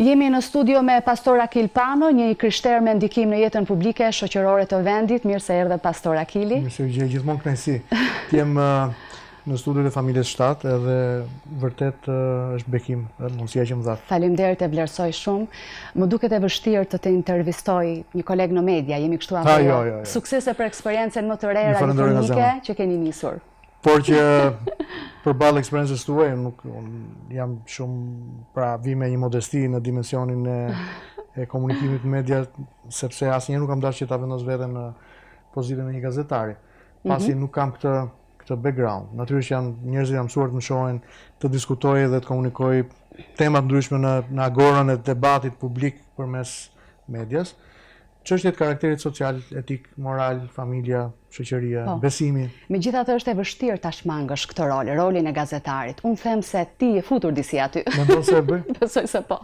Jemi në studio me Pastor Akil Pano, një krishter me ndikim në jetën publike shoqërore të vendit. Mirë se erdhe Pastor Akili. Mirë se u gjej, gjithmonë kënaqësi. Jem në studio të familjes 7 edhe vërtet është bekim, mundësia që më dha. Faleminderit, e vlerësoj shumë. Më duket e vështirë të intervistoj një koleg në media, jemi kështu apo jo? Suksese për eksperiencen më të re radiofonike që keni nisur. Por që përballë eksperiencës tuaj, unë jam shumë, pra vi me një modesti në dimensionin e komunikimit media, sepse asnjëherë nuk kam dashur që ta vendos veten në pozitën e një gazetari, pasi nuk kam këtë background. Natyrisht janë njerëz që janë mësuar të më shohin, të diskutoj dhe të komunikoj tema të ndryshme në agorën e debatit publik përmes medias. Çështjet karakterit social, etik, moral, familja, shoqëria, besimi. Megjithatë është e vështirë ta shmangësh këtë rolin e gazetarit. Unë them se ti je futur disi aty. Mendon se e bëj? Besoj se po.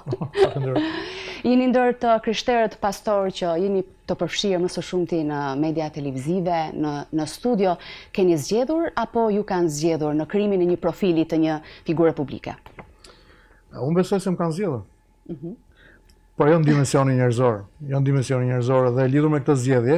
Jeni ndër të krishterët pastor që jeni të përfshirë më së shumti në media televizive, në studio. Keni zgjedhur apo ju kanë zgjedhur në krijimin e një profili të një figure publike? Unë besoj se më kanë zgjedhur. Por jo në dimensionin njerëzor. Jo në dimensionin njerëzor dhe lidhur me këtë zgjedhje,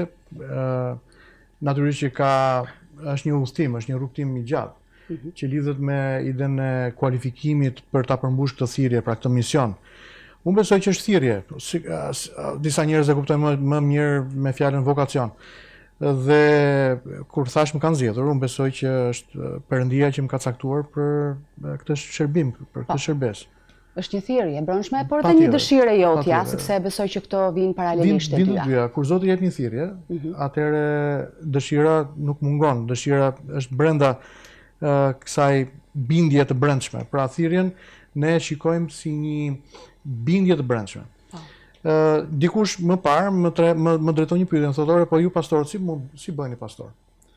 natyrisht që është një udhtim, është një rrugtim i gjatë, që lidhet me idenë e kualifikimit për ta përmbushur këtë thirrje, pra këtë mision. Unë besoj që është thirrje. Disa njerëz e kuptojnë më mirë me fjalën vokacion. Dhe kur thash më kanë zgjedhur, unë besoj që është Perëndia që më ka caktuar për këtë shërbim, për këtë shërbes. Është një thirrje e brendshme, por edhe një dëshirë jotja, sepse besoj që këto vijnë paralelisht e dyja. Kur Zoti jep një thirrje, atëherë dëshira nuk mungon. Dëshira është brenda kësaj bindje të brendshme. Pra thirrjen ne shikojmë si një bindje të brendshme. Dikush më parë më drejton një pyetje, thotë, po ju pastorët si bëheni pastor?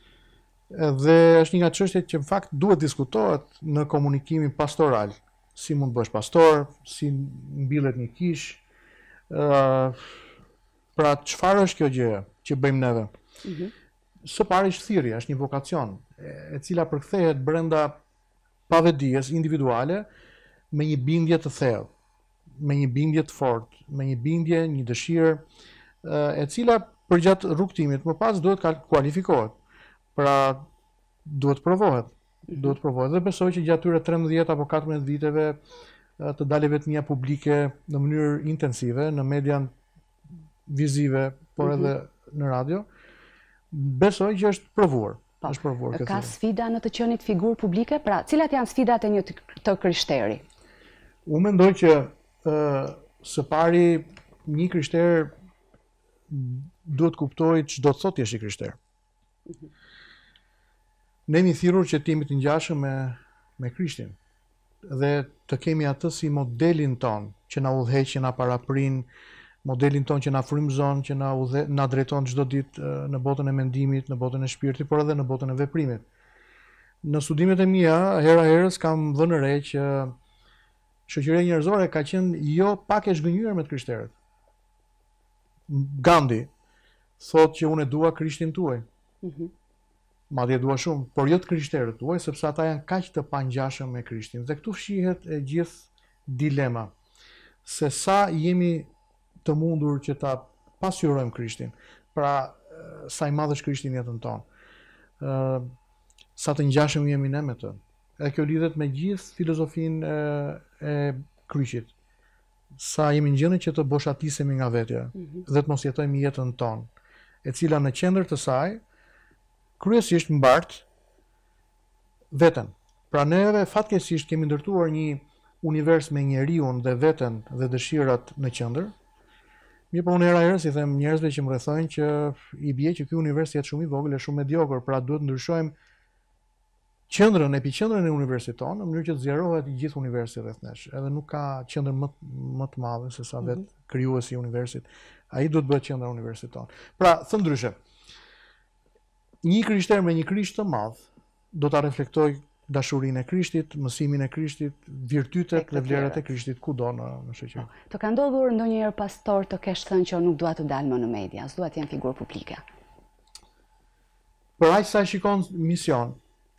Dhe është një nga çështjet që në fakt duhet diskutohet në komunikimin pastoral. Si mund të bësh pastor, si mbillet një kish, pra çfarë është kjo gjë që bëjmë neve? Së pari është thirrja, është një vokacion, e cila përkthehet brenda pavedijes individuale me një bindje të thellë, me një bindje të fortë, me një bindje, një dëshirë, e cila përgjatë rrugtimit më pas duhet kualifikohet, pra duhet provohet. Dhe besoj që gjatë tyre 13 apo 14 viteve të daleve të mia publike në mënyrë intensive, në median vizive, por edhe në radio, besoj që është provuar. Ka sfida në të qenit figurë publike? Pra, cilat janë sfidat e një të krishteri? Unë mendoj që së pari një krishter duhet kuptoj ç'do të thotë jesh i krishter. Ne jemi thirrur që të jemi të ngjashëm me Krishtin dhe të kemi atë si modelin ton që na udhëheq, që na paraprin, modelin ton që na frymëzon, që na drejton çdo ditë në botën e mendimit, në botën e shpirtit, por edhe në botën e veprimit. Në studimet e mia, hera herës kam vënë re që shoqëria njerëzore ka qenë jo pak e zhgënjur me të krishterët. Gandhi thotë që unë e dua Krishtin tuaj. Madje dua shumë, por jo të krishterët tuaj, sepse ata janë kaq të pangjashëm me Krishtin. Dhe këtu shihet e gjithë dilema, se sa jemi të mundur që ta pasqyrojmë Krishtin, pra sa i madh është Krishti në jetën tonë, sa të ngjashëm jemi ne me të. Edhe kjo lidhet me gjithë filozofinë e kryqit. Sa jemi ngjënë që të boshatisemi nga vetja dhe të mos jetojmë jetën tonë, e cila në qendër të saj kryesisht mbart veten. Pra neve fatkeqësisht kemi ndërtuar një univers me njeriun dhe veten dhe dëshirat në qendër. Mirë, po unë hera herës i them njerëzve që më rrethojnë që i bie që ky univers jetë shumë i vogël e shumë mediokër, pra duhet ndryshojmë epiqendrën e universit tonë në mënyrë që të zgjerohet i gjithë universi rreth nesh. Edhe nuk ka qendër më të madhe se sa vetë krijuesi i universit. Ai duhet bëhet qendra e universit tonë. Pra, thënë ndryshe, një krishter me një Krisht të madh do ta reflektoj dashurinë e Krishtit, mësimin e Krishtit, virtytet dhe vlerat e Krishtit kudo në shoqëri. Të ka ndodhur ndonjëherë pastor të kesh thënë që nuk dua të dal më në media, s'dua të jem figurë publike? Për aq sa shikon mision,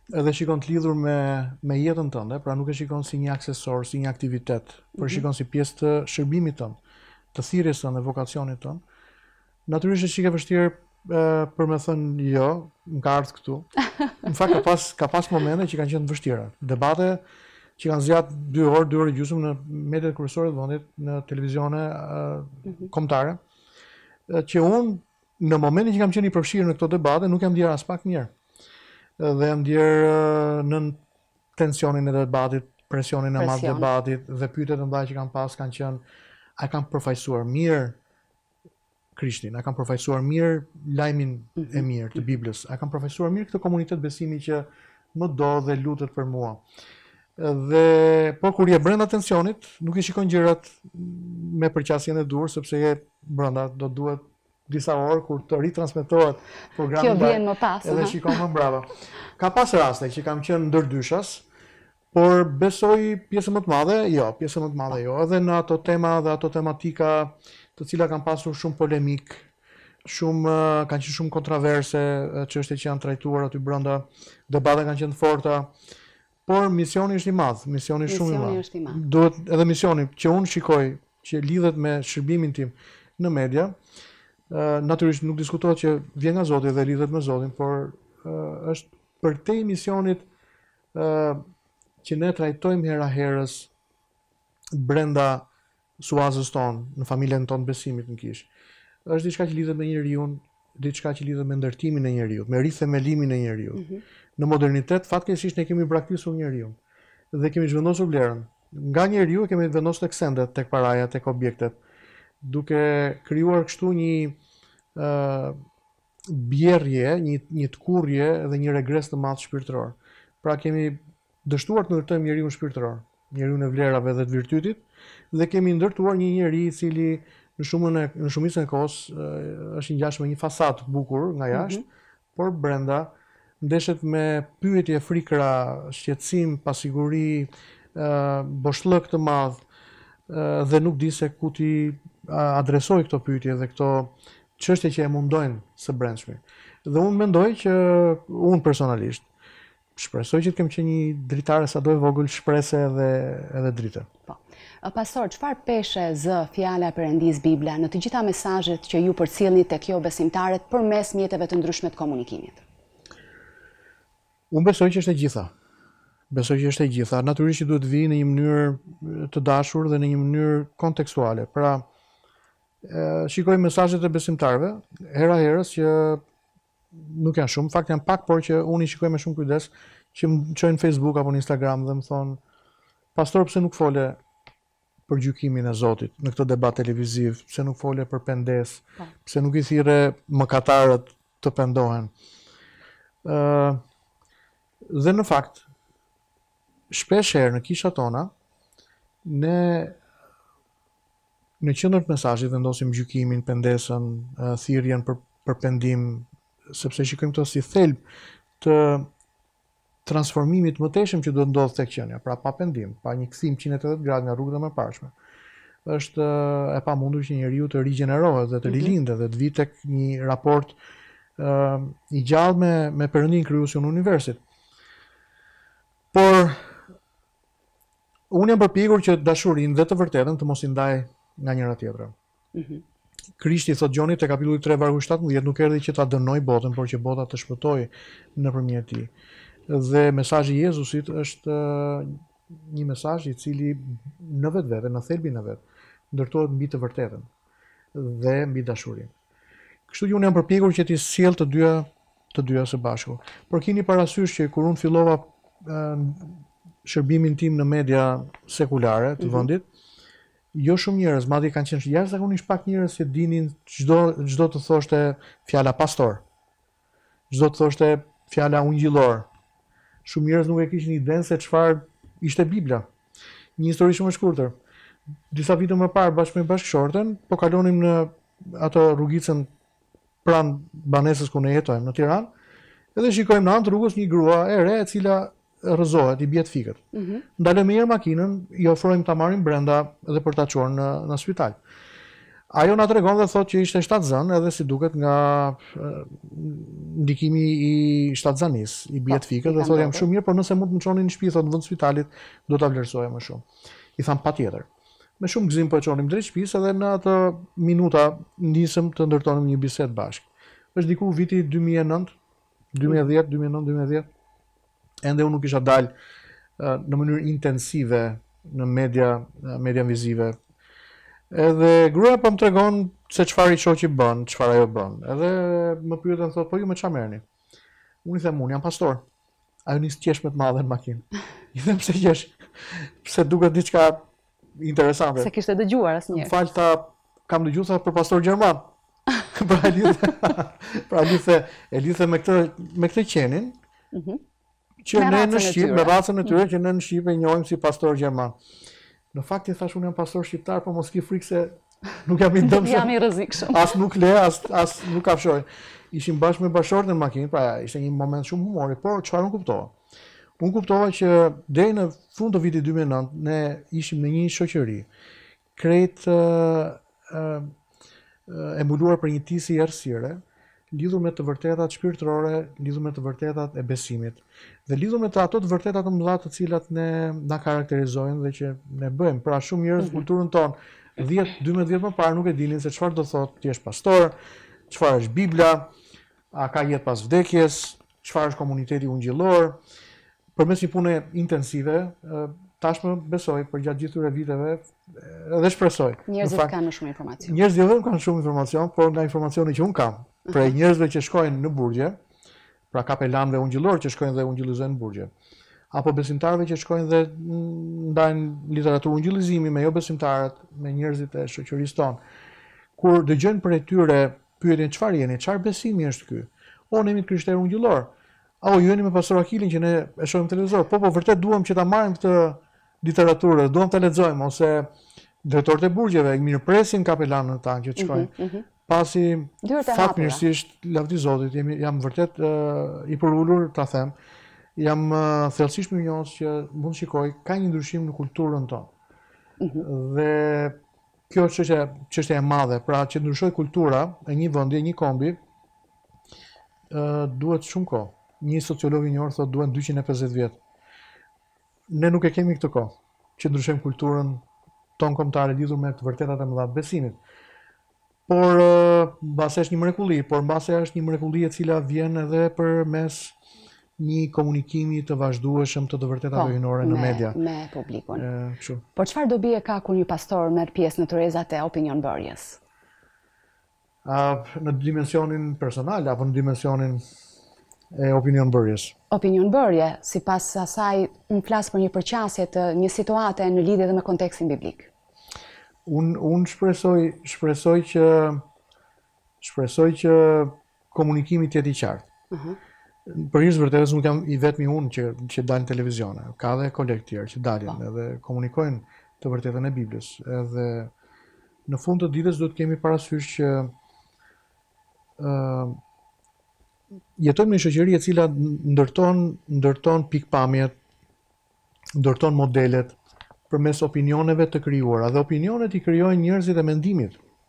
edhe shikon të lidhur me jetën tënde, pra nuk e shikon si një aksesor, si një aktivitet, por shikon si pjesë të shërbimit tënd, të thirrjes tënde, vokacionit tënd. Natyrisht është çike vështirë për me thënë jo, më ka ardhur këtu. Në fakt ka pas momente që kanë qenë të vështira. Debate që kanë zgjatur 2 orë, 2 orë gjysmë në mediat kryesore të vendit, në televizione kombëtare, që unë në momentin që kam qenë i përfshirë në këto debate nuk jam ndier as pak mirë. Dhe jam ndier në tensionin e debatit, presionin e madh të debatit dhe pyetjet e mëdha që kanë pas kanë qenë a kanë përfaqësuar mirë Krishtin, a kanë përfaqësuar mirë lajmin e mirë të Biblës, a kanë përfaqësuar mirë këtë komunitet besimi që më do dhe lutet për mua. Dhe po kur je brenda tensionit, nuk i shikon gjërat me përqasjen e dur, sepse je brenda, do duhet disa orë kur të ritransmetohet programi. Kjo vjen më pas. Edhe shikon më brava. Ka pas raste që kam qenë ndërdyshas, por besoj pjesën më të madhe, jo. Edhe në ato tema dhe ato tematika të cilat kanë pasur shumë polemik, kanë qenë shumë kontroverse, çështje që janë trajtuar aty brenda, debatet kanë qenë të forta, por misioni është i madh, misioni shumë i madh. Duhet edhe misioni që unë shikoj që lidhet me shërbimin tim në media, natyrisht nuk diskutohet që vjen nga Zoti dhe lidhet me Zotin, por është përtej misionit që ne trajtojmë hera herës brenda suazës tonë, në familjen tonë besimit në kish. Është diçka që lidhet me njeriu, diçka që lidhet me ndërtimin e njeriu, me rithemelimin e njeriu. Në modernitet, fatkeqësisht ne kemi braktisur njeriu dhe kemi zhvendosur vlerën. Nga njeriu kemi vendosur tek sendet, tek paraja, tek objektet, duke krijuar kështu një bjerrje, një tkurrje dhe një regres të madh shpirtëror. Pra kemi dështuar të ndërtojmë njeriu shpirtëror, njeriu në vlerave dhe të virtytit, dhe kemi ndërtuar një njeri i cili në shumicën e kohës është i ngjashëm me një fasadë të bukur nga jashtë, por brenda ndeshet me pyetje, frikra, shqetësim, pasiguri, boshllëk të madh, dhe nuk di se ku ti adresoj këto pyetje dhe këto çështje që e mundojnë së brendshmi. Dhe unë mendoj që unë personalisht shpresoj që të kem qenë një dritare sado e vogël, shprese edhe drite. Po. Pastor, çfarë peshe zë fjala e Perëndis Bibla në të gjitha mesazhet që ju përcjellni tek jo besimtarët përmes mjeteve të ndryshme të komunikimit? Unë besoj që është e gjitha. Natyrisht që duhet vijë në një mënyrë të dashur dhe në një mënyrë kontekstuale. Pra, shikoj mesazhet e besimtarëve hera herës që nuk janë shumë, në fakt janë pak, por që unë i shikoj me shumë kujdes, që më çojnë në Facebook apo në Instagram dhe më thonë, pastor, pse nuk fole për gjykimin e Zotit në këtë debat televiziv, pse nuk fole për pendes, pse nuk i thirre mëkatarët të pendohen. Dhe në fakt, shpesh herë në kishat tona, ne në qendër të mesazhit vendosim gjykimin, pendesën, thirrjen për pendim, sepse shikojmë këto si thelb të transformimit më teshëm që duhet ndodhë tek qenia, pra pa pendim, pa një kthim 180 gradë nga rrugët e mëparshme. Është e pamundur që njeriu të rigjenerohet dhe të rilindet dhe të vi tek një raport i gjallë me Perëndin krijuesin e universit. Por unë jam përpjekur që dashurinë dhe të vërtetën të mos i ndaj nga njëra tjetra. Krishti, thot Gjoni te kapitulli 3 vargu 17, nuk erdhi që ta dënoj botën, por që bota të shpëtojë nëpërmjet tij. Dhe mesazhi i Jezusit është një mesazh i cili në vetvete, në thelbin e vet, ndërtohet mbi të vërtetën dhe mbi dashurinë. Kështu që unë jam përpjekur që t'i sjell të dyja së bashku. Por keni parasysh që kur unë fillova shërbimin tim në media sekulare të vendit, jo shumë njerëz, madje kanë qenë jashtëzakonisht pak njerëz që dinin çdo të thoshte fjala pastor, çdo të thoshte fjala ungjillor. Shumë njerëz nuk e kishin idenë se çfarë ishte Bibla. Një histori shumë e shkurtër. Disa vite më parë bashkë me bashkëshorten, po kalonim në ato rrugicën pranë banesës ku ne jetojmë në Tiranë, edhe shikojmë në anë të rrugës një grua e re e cila rrëzohet, i bie të fikët. Ndalojmë mirë makinën, i ofrojmë ta marrim brenda dhe për ta çuar në spital. Ajo na tregon dhe thot që ishte shtatzën edhe si duket nga ndikimi i shtatzanis, i bjet fikët, dhe thot jam shumë mirë, por nëse mund të më çonin në shtëpi, thot në vend spitalit, do ta vlerësoja më shumë. I tham patjetër. Me shumë gëzim po e çonim drejt shtëpisë edhe në atë minuta nisëm të ndërtonim një bisedë bashkë. Është diku viti 2009, 2010, ende unë nuk isha dalë në mënyrë intensive në media vizive. Edhe gruaja po më tregon se çfarë i shoqi bën, çfarë ajo bën. Edhe më pyetën thotë, po ju me çfarë merrni? Unë i them, unë jam pastor. Ajo nis qesh me të madhe në makinë. I them pse qesh? Pse duket diçka interesante. Se kishte dëgjuar asnjëherë. Fal tha, kam dëgjuar për pastor gjerman. pra e lidhe me këtë qenin. Që ne në Shqip, me racën e tyre që ne në Shqip e njohim si pastor gjerman. Në fakt i thash unë jam pastor shqiptar, po mos ki frikë se nuk jam i dëmshëm. Jam i rrezikshëm. As nuk le, as nuk kafshoj. Ishim bashkë me bashortën në makinë, pra ishte një moment shumë humori, por çfarë unë kuptova? Unë kuptova që deri në fund të vitit 2009 ne ishim në një shoqëri krejt e mbuluar për një tisje errësire, lidhur me të vërtetat shpirtërore, lidhur me të vërtetat e besimit, dhe lidhur me ato të vërtetat të mëdha të cilat ne na karakterizojnë dhe që ne bëjmë. Pra shumë njerëz kulturën tonë 10-12 vjet më parë nuk e dinin se çfarë do thotë ti je pastor, çfarë është Bibla, a ka jetë pas vdekjes, çfarë është komuniteti ungjillor. Përmes një pune intensive, tashmë besoj për gjatë gjithë këtyre viteve edhe shpresoj. Njerëzit kanë më shumë informacion. Njerëzit jo vetëm kanë shumë informacion, por nga informacioni që un kam, për njerëzve që shkojnë në burgje, pra kapelanëve ungjillor që shkojnë dhe ungjillizojnë në burgje, apo besimtarëve që shkojnë dhe ndajnë literaturë ungjillizimi me jo besimtarët, me njerëzit e shoqërisë tonë. Kur dëgjojnë për tyre pyetjen çfarë jeni, çfarë besimi është ky? O, ne jemi krishterë ungjillor. O, ju jeni me pastor Akilin që ne e shohim televizor. Po, vërtet duam që ta marrim këtë literaturë, duam ta lexojmë, ose drejtorët e burgjeve mirëpresin kapelanët tanë që të shkojnë. Pasi fatmirësisht, lavdi Zotit, jam vërtet i përulur ta them, jam thellësisht mirënjohës që mund shikoj ka një ndryshim në kulturën tonë. Dhe kjo është çështja e madhe, pra që ndryshoj kultura e një vendi, një kombi, duhet shumë kohë. Një sociolog i njohur thotë duhen 250 vjet. Ne nuk e kemi këtë kohë që ndryshojmë kulturën tonë kombëtare lidhur me të vërtetat e mëdha të besimit. Por mbase është një mrekulli, por mbase është një mrekulli e cila vjen edhe përmes një komunikimi të vazhdueshëm të vërtetave hyjnore në media me publikun. Por çfarë dobi e ka kur një pastor merr pjesë në tërezat e opinionbërjes? Në dimensionin personal apo në dimensionin e opinionbërjes? Opinionbërje, sipas asaj, unë flas për një përqasje të një situate në lidhje dhe me kontekstin biblik. Unë shpresoj që komunikimi të jetë i qartë. Për hir të vërtetës nuk jam i vetmi unë që dalin televizione. Ka dhe kolegë tjerë që dalin edhe komunikojnë të vërtetën e Biblës. Edhe në fund të ditës do të kemi parasysh që jetojmë në një shoqëri e cila ndërton pikpamjet, ndërton modelet përmes opinioneve të krijuara, dhe opinionet i krijojnë njerëzit e mendimit.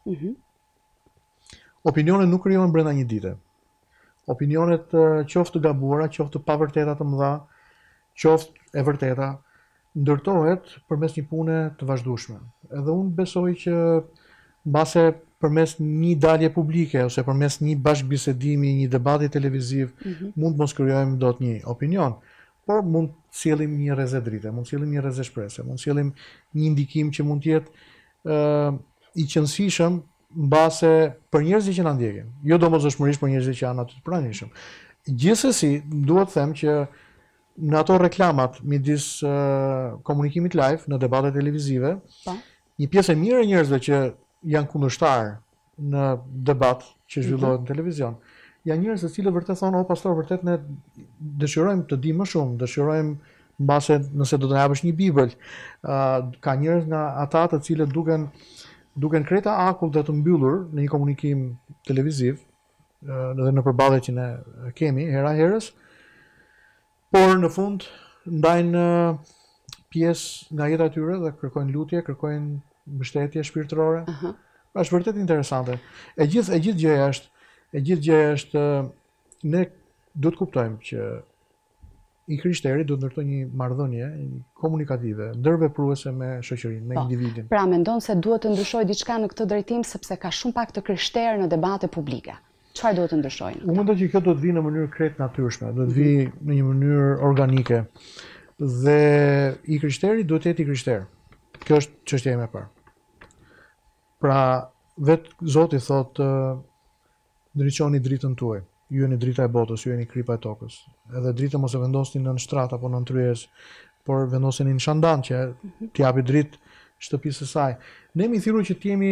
Opinionet nuk krijohen brenda një dite. Opinionet qoftë të gabuara, qoftë të pavërteta të mëdha, qoftë e vërteta, ndërtohet përmes një pune të vazhdueshme. Edhe unë besoj që mbase përmes një dalje publike ose përmes një bashkëbisedimi, një debati televiziv, mund mos krijojmë dot një opinion, por mund sjellim një rrezë drite, mund sjellim një rrezë shprese, mund sjellim një ndikim që mund të jetë i qëndrueshëm mbase për njerëzit që na ndjekin, jo domosdoshmërisht për njerëzit që janë aty të pranishëm. Gjithsesi, duhet të them që në ato reklamat midis komunikimit live në debate televizive, një pjesë e mirë e njerëzve që janë kundërshtar në debat që zhvillohet në televizion, janë njerëz të cilët vërtet thonë, o pastor, vërtet ne dëshirojmë të dimë më shumë, dëshirojmë mbase nëse do të na japësh një Bibël. Ka njerëz nga ata të cilët duken kreta akull dhe të mbyllur në një komunikim televiziv, edhe në përballjet që ne kemi hera herës, por në fund ndajnë pjesë nga jeta e tyre dhe kërkojnë lutje, kërkojnë mbështetje shpirtërore, Është vërtet interesante. E gjithë gjëja është ne duhet kuptojmë që i krishterë do të ndërtojë një marrëdhënie komunikative, ndërvepruese me shoqërinë, me individin. Pra mendon se duhet të ndryshojë diçka në këtë drejtim sepse ka shumë pak të krishterë në debate publike. Çfarë duhet të ndryshojnë? Unë mendoj që kjo do të vijë në mënyrë krejt natyrshme, do të vijë në një mënyrë organike. Dhe i krishterë duhet të jetë i krishterë. Kjo është çështja ime e parë. Pra, vetë Zoti thotë ndriçoni dritën tuaj. Ju jeni drita e botës, ju jeni kripa e tokës. Edhe dritën mos e vendosni në shtrat apo në tryezë, por vendoseni në shandan që t'japi dritë shtëpisë së saj. Ne jemi thirrur që t'jemi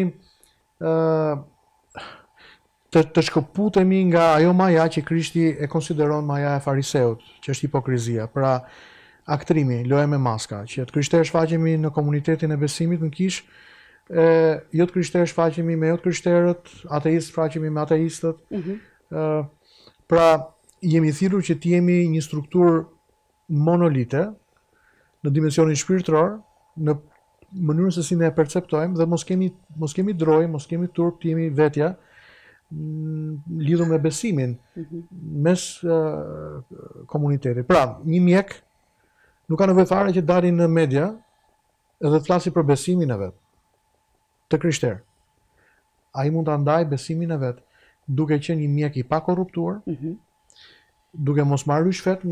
të shkëputemi nga ajo maja që Krishti e konsideron maja e fariseut, që është hipokrizia. Pra, aktrimi, loja me maska, që të krishterë shfaqemi në komunitetin e besimit në kish, jo të krishterë shfaqemi me jo të krishterët, ateistë shfaqemi me ateistët. Pra, jemi thirrur që të jemi një strukturë monolite në dimensionin shpirtëror, në mënyrën se si ne e perceptojmë dhe mos kemi droj, mos kemi turp, të jemi vetja lidhur me besimin mes komunitetit. Pra, një mjek nuk ka nevojë fare që dalin në media edhe të flasi për besimin e vet të krishterë. Ai mund ta ndajë besimin e vet duke qenë një mjek i pakorruptuar, duke mos marrë shfet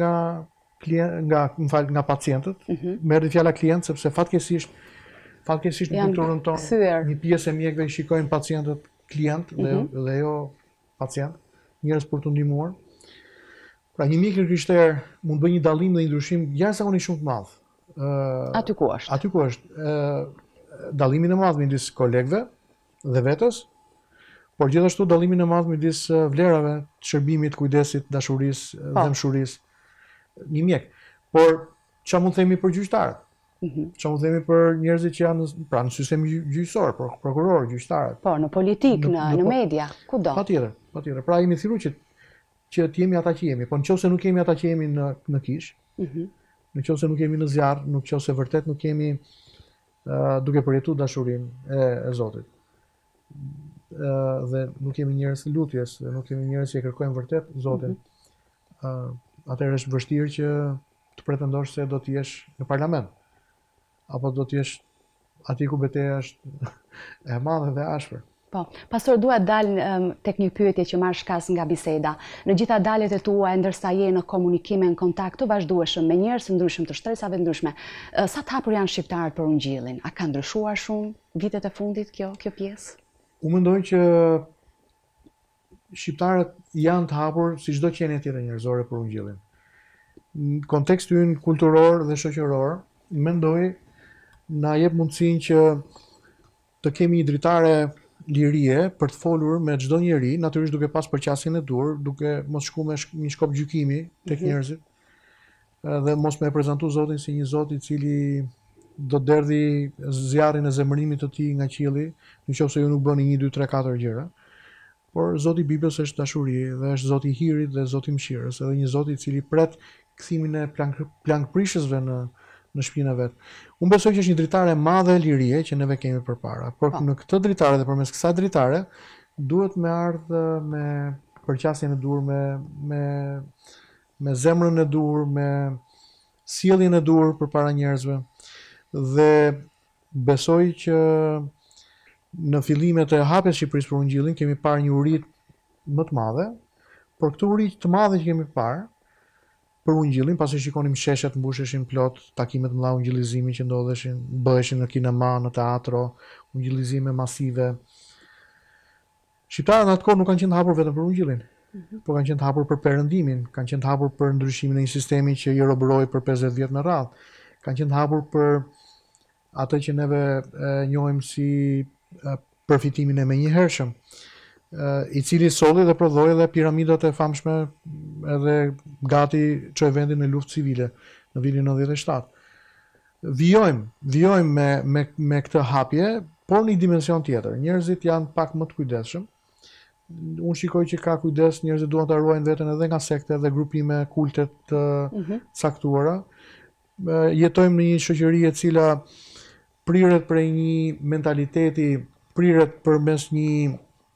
nga pacientët. Merr fjala klient sepse fatkesisht në kulturën tonë një pjesë e mjekëve i shikojnë pacientët klient dhe jo pacient, njerëz për të ndihmuar. Pra një mjek i krishterë mund bëjë një dallim dhe një ndryshim jashtëzakonisht shumë të madh. Aty ku është? Aty ku është dallimin e madh midis kolegëve dhe vetes, por gjithashtu dallimin e madh midis vlerave, të shërbimit, kujdesit, dashurisë, dëmshurisë. Një mjek. Por çfarë mund të themi për gjyqtarët? Çfarë mund të themi për njerëzit që janë në sistemin gjyqësor, prokuror, gjyqtarët? Po, në politikë, në media, kudo. Patjetër. Pra jemi thirrur që të jemi ata që jemi, po nëse nuk jemi ata që jemi në kish, nëse nuk jemi në zjarr, nëse vërtet nuk jemi duke përjetuar dashurinë e Zotit. Dhe nuk jemi njerëz të lutjes, dhe nuk jemi njerëz që e kërkojmë vërtet Zotin. Atëherë është vështirë që të pretendosh se do të jesh në parlament, apo do të jesh aty ku betejë është e madhe dhe ashpër. Po, pastor, dua dal tek një pyetje që marr shkas nga biseda. Në gjitha daljet e tua, ndërsa je në komunikim e në kontakt të vazhdueshëm me njerëz të ndryshëm të shtresave të ndryshme, sa të hapur janë shqiptarët për ungjillin? A ka ndryshuar shumë vitet e fundit kjo pjesë? Unë mendoj që shqiptarët janë të hapur si çdo qenie tjetër njerëzore për ungjillin. Në kontekstin ynë kulturor dhe shoqëror, mendoj na jep mundësinë që të kemi një dritare lirie për të folur me çdo njeri, natyrisht duke pas përqasjen e dur, duke mos shkuar me një shkop gjykimi tek njerëzit, dhe mos me prezantu Zotin si një Zot i cili do të derdhi zjarrin e zemërimit të tij nga qielli, nëse ju nuk bëni 1, 2, 3, 4 gjëra. Por Zoti i Biblës është dashuri dhe është Zoti i hirit dhe Zoti i mëshirës, edhe një Zot i cili pret kthimin e plankprishësve në shtëpinë e vet. Unë besoj që është një dritare e madhe e lirie që neve kemi përpara, por në këtë dritare dhe përmes kësaj dritare duhet me ardhë me përqasjen e dur, me zemrën e dur, me sjelljen e dur përpara njerëzve. Dhe besoj që në fillimet e hapjes së Shqipërisë për ungjillin kemi parë një uri më të madhe, por këtë uri të madhe që kemi parë për ungjillin, pasi shikonim sheshet mbusheshin plot, takimet mëdha ungjillizimi që bëheshin në kinema, në teatro, ungjillizime masive. Shqiptarët në atë kohë nuk kanë qenë të hapur vetëm për ungjillin, por kanë qenë të hapur për perëndimin, kanë qenë të hapur për ndryshimin e një sistemi që i robroi për 50 vjet në radhë, kanë qenë të hapur për atë që neve njohim si përfitimin e menjëhershëm, i cili solli dhe prodhoi edhe piramidat e famshme edhe gati çoi vendin në luftë civile në vitin 97. Vijojmë me këtë hapje, por në një dimension tjetër. Njerëzit janë pak më të kujdesshëm. Unë shikoj që ka kujdes, njerëzit duan ta ruajnë veten edhe nga sekte dhe grupime kulte të caktuara. Jetojmë në një shoqëri e cila priret prej një mentaliteti priret përmes një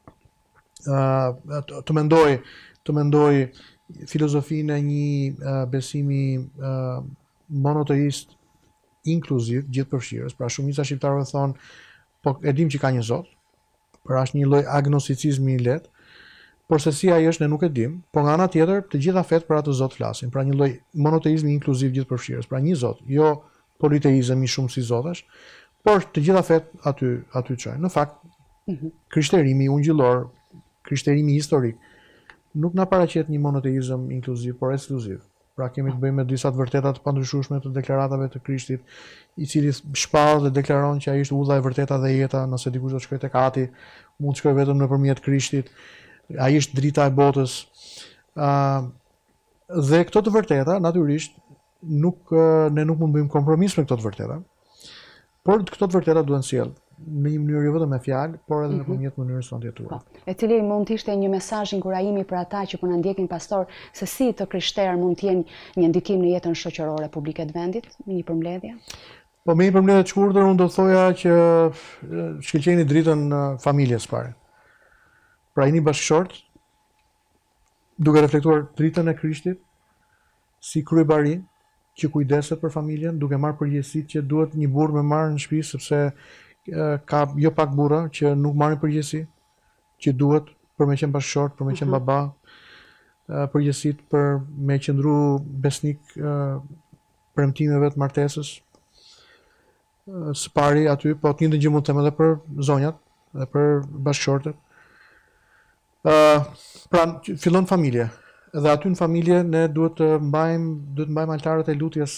të mendoj filozofinë e një besimi monoteist inkluziv, gjithëpërfshirës. Pra shumica shqiptarëve thonë, po e dim që ka një Zot, pra është një lloj agnosticizmi i lehtë, por se si ai është ne nuk e dim, por nga ana tjetër të gjitha fetë për atë Zot flasin. Pra një lloj monoteizmi inkluziv gjithëpërfshirës, pra një Zot, jo politeizëm i shumë si zotash, por të gjitha fetë aty çojnë. Në fakt, krishterimi ungjillor, krishterimi historik, nuk na paraqet një monoteizëm inkluziv, por ekskluziv. Pra kemi të bëjmë me disa të vërteta të pandryshueshme të deklaratave të Krishtit, i cili shpall dhe deklaron që ai është udha e vërteta dhe jeta, nëse dikush do të shkojë tek Ati, mund të shkojë vetëm nëpërmjet Krishtit. Ai është drita e botës. Dhe këto të vërteta, natyrisht, ne nuk mund të bëjmë kompromis me këto të vërteta, por këto të vërteta duhen sjell në një mënyrë jo vetëm me fjalë, por edhe nëpërmjet mënyrës tonë të jetuar. E cili mund të ishte një mesazh inkurajimi për ata që po na ndjekin pastor, se si të krishterë mund të jenë një ndikim në jetën shoqërore publike të vendit, me një përmbledhje? Po me një përmbledhje të shkurtër unë do thoja që shkëlqeni dritën familjes pare. Pra jeni bashkëshort, duke reflektuar dritën e Krishtit si kryebari që kujdeset për familjen, duke marrë përgjegjësitë që duhet një burr me marrë në shtëpi, sepse ka jo pak burra që nuk marrin përgjegjësi, që duhet për me qenë bashkëshort, për me qenë baba, përgjegjësitë për me qëndru besnik premtimeve të martesës. Së pari aty, po të njëjtën gjë mund të them edhe për zonjat dhe për bashkëshortet. Pra fillon familje. Dhe aty në familje ne duhet të mbajmë altarët e lutjes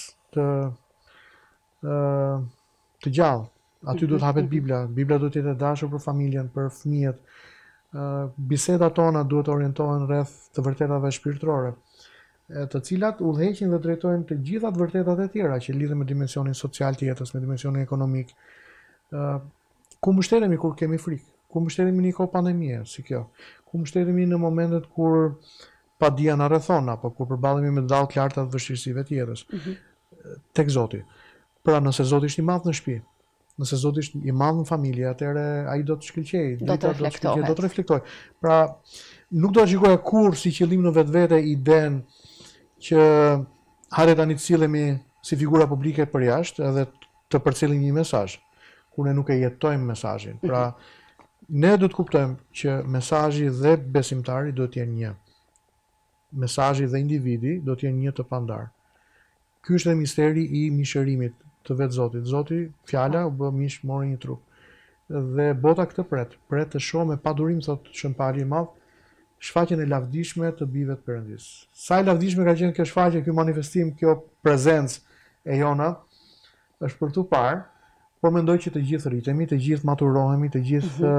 të gjallë. Aty duhet hapet Bibla. Bibla duhet të jetë e dashur për familjen, për fëmijët. Bisedat tona duhet të orientohen rreth të vërtetave shpirtërore, të cilat udhëheqin dhe drejtojnë të gjitha të vërtetat e tjera që lidhen me dimensionin social të jetës, me dimensionin ekonomik. Ku mbështetemi kur kemi frikë? Ku mbështetemi në një kohë pandemie si kjo? Ku mbështetemi në momentet kur padia na rrethon apo kur përballemi me dallë të larta të vështirësive të jetës? Tek Zoti. Pra nëse Zoti është i madh në shtëpi, nëse Zoti është i madh në familje, atëherë ai do të shkëlqejë, do të reflektojë. Pra nuk do të shikoja kurrë si qëllim në vetvete idenë që hajde tani të sillemi si figura publike për jashtë edhe të përcjellim një mesazh, kur ne nuk e jetojmë mesazhin. Pra ne do të kuptojmë që mesazhi dhe besimtari do të jenë një. Mesazhi dhe individi do të jenë një të pandar. Ky është dhe misteri i mishërimit të vetë Zotit. Zoti, fjala u bë mish, mori një trup. Dhe bota këtë pret të shohë me padurim, thot Shënpali i Madh, shfaqjen e lavdishme të bijve të Perëndis. Sa e lavdishme ka qenë kjo shfaqje, ky manifestim, kjo prezencë e jona, është për tu parë, por mendoj që të gjithë rritemi, të gjithë maturohemi, të gjithë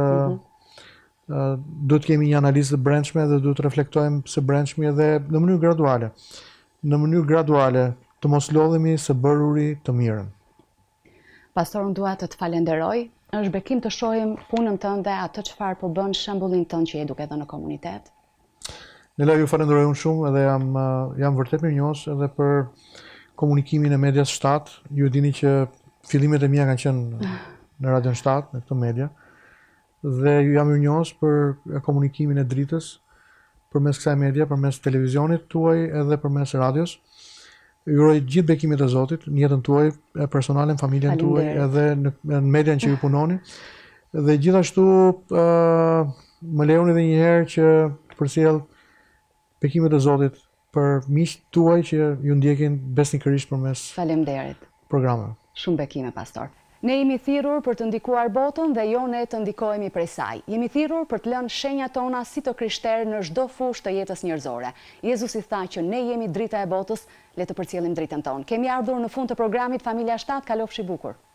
duhet kemi një analizë të brendshme dhe duhet të reflektojmë së brendshmi edhe në mënyrë graduale. Në mënyrë graduale të mos lodhemi së bëruri të mirën. Pastor, unë dua të falenderoj. Është bekim të shohim punën tënde, atë çfarë po bën, shembullin tënd që je duke dhënë në komunitet. Nela, ju falenderoj unë shumë edhe jam vërtet mirënjohës edhe për komunikimin e medias 7. Ju dini që fillimet e mia kanë qenë në Radion 7, në këto media. Dhe ju jam mirënjohës për komunikimin e dritës përmes kësaj media, përmes televizionit tuaj edhe përmes radios. Ju uroj gjithë bekimet e Zotit në jetën tuaj personale, në familjen tuaj, edhe në median që ju punoni. Dhe gjithashtu më lejoni edhe një herë që të përcjell bekimet e Zotit për miqtë tuaj që ju ndjekin besnikërisht përmes programeve. Shumë bekime, pastor. Ne jemi thirrur për të ndikuar botën dhe jo ne të ndikohemi prej saj. Jemi thirrur për të lënë shenjat tona si të krishterë në çdo fushë të jetës njerëzore. Jezusi tha që ne jemi drita e botës, le të përcjellim dritën tonë. Kemi ardhur në fund të programit Familja 7, kalofshi bukur.